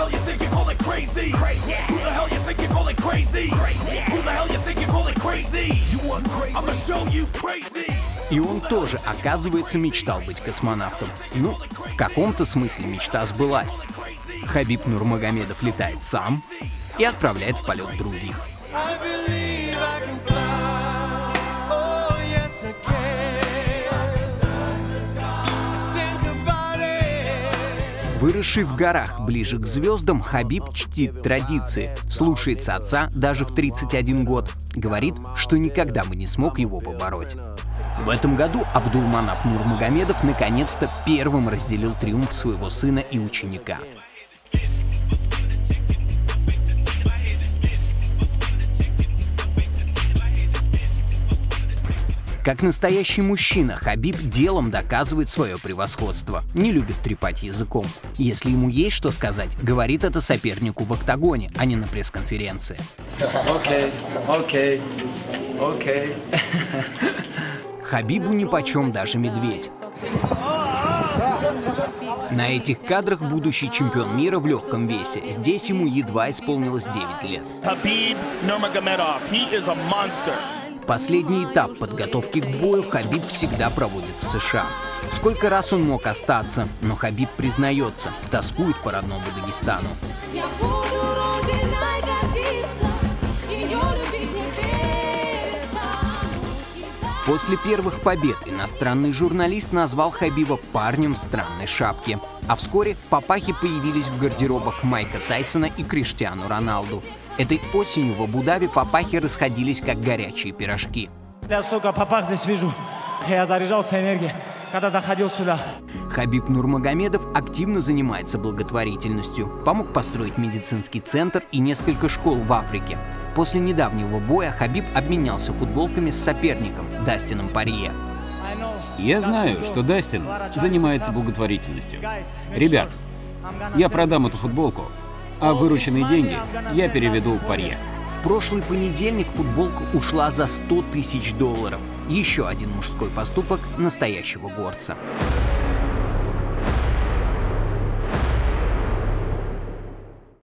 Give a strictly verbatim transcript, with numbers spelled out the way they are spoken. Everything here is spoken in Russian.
И он тоже, оказывается, мечтал быть космонавтом. Ну, в каком-то смысле мечта сбылась. Хабиб Нурмагомедов летает сам и отправляет в полет других. Выросший в горах ближе к звездам, Хабиб чтит традиции, слушается отца даже в тридцать один год. Говорит, что никогда бы не смог его побороть. В этом году Абдулманап Нурмагомедов наконец-то первым разделил триумф своего сына и ученика. Как настоящий мужчина, Хабиб делом доказывает свое превосходство. Не любит трепать языком. Если ему есть что сказать, говорит это сопернику в октагоне, а не на пресс-конференции. Окей, окей, окей. Хабибу нипочем даже медведь. На этих кадрах будущий чемпион мира в легком весе. Здесь ему едва исполнилось девять лет. Хабиб Нурмагомедов, he is a monster. Последний этап подготовки к бою Хабиб всегда проводит в США. Сколько раз он мог остаться, но Хабиб признается, тоскует по родному Дагестану. После первых побед иностранный журналист назвал Хабиба парнем в странной шапке. А вскоре папахи появились в гардеробах Майка Тайсона и Криштиану Роналду. Этой осенью в Абу-Даби папахи расходились как горячие пирожки. Я столько папах здесь вижу. Я заряжался энергией, когда заходил сюда. Хабиб Нурмагомедов активно занимается благотворительностью. Помог построить медицинский центр и несколько школ в Африке. После недавнего боя Хабиб обменялся футболками с соперником Дастином Порье. Я знаю, что Дастин занимается благотворительностью. Ребят, я продам эту футболку, а вырученные деньги я переведу в Порье. В прошлый понедельник футболка ушла за сто тысяч долларов. Еще один мужской поступок настоящего горца.